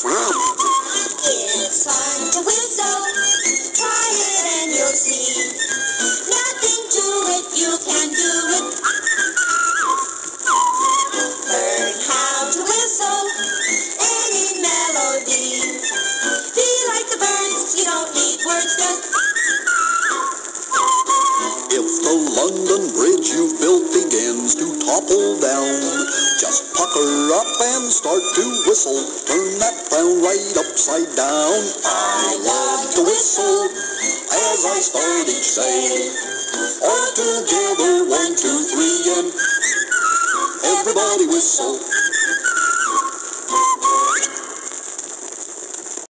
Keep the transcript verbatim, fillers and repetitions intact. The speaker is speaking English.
It's fun to whistle. Try it and you'll see. Nothing to it, you can do it. Learn how to whistle any melody. Be like the birds, you don't need words, just. If the London Bridge you built begins to topple down, just pucker up and start to whistle. Turn that frown right upside down. I love to whistle As I start each day, all together, one, two, three, and everybody whistle.